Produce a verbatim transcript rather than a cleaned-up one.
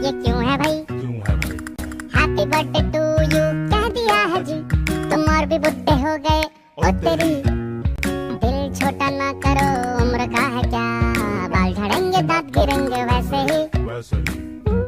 ये क्यों है भाई, क्यों है भाई? हैप्पी बर्थडे टू यू कह दिया है जी, तुम और भी बुढ़े हो गए ओ तेरी। दिल छोटा ना करो, उम्र का है क्या, बाल झड़ेंगे दांत गिरेंगे वैसे ही। वैसे ही